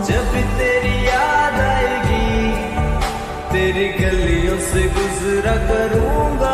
जब तेरी याद आएगी तेरी गलियों से गुजरा करूंगा।